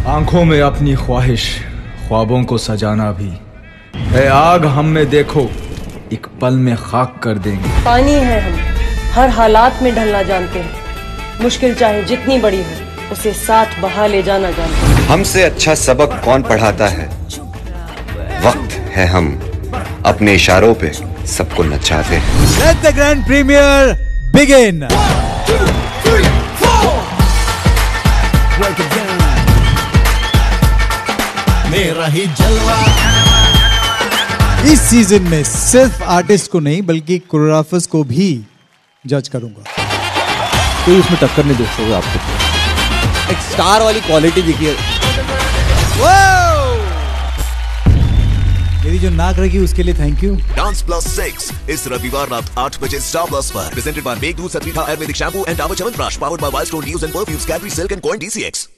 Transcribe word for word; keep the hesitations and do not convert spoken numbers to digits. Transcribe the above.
आंखों में अपनी ख्वाहिश, ख्वाबों को सजाना भी है आग हम में, देखो एक पल में खाक कर देंगे। पानी है हम, हर हालात में ढलना जानते हैं। मुश्किल चाहे जितनी बड़ी हो, उसे साथ बहा ले जाना जानते हैं। हमसे अच्छा सबक कौन पढ़ाता है? वक्त है हम अपने इशारों पे सबको नचाते हैं। Let the grand premiere begin. मेरा ही जलवा। इस सीजन में सिर्फ आर्टिस्ट को नहीं बल्कि कोरियोग्राफर्स को भी जज करूंगा। कोई उसमें टक्कर नहीं दे सकता आपको। एक स्टार वाली क्वालिटी दिखी है। मेरी जो नाक रखी उसके लिए thank you. Dance plus six इस रविवार रात आठ बजे स्टार प्लस पर। Presented by Meghdoot Satrika ayurvedic shampoo and Dabur Chyawanprash, powered by Wild Stone news and perfumes, Cadbury Silk and Coin D C x.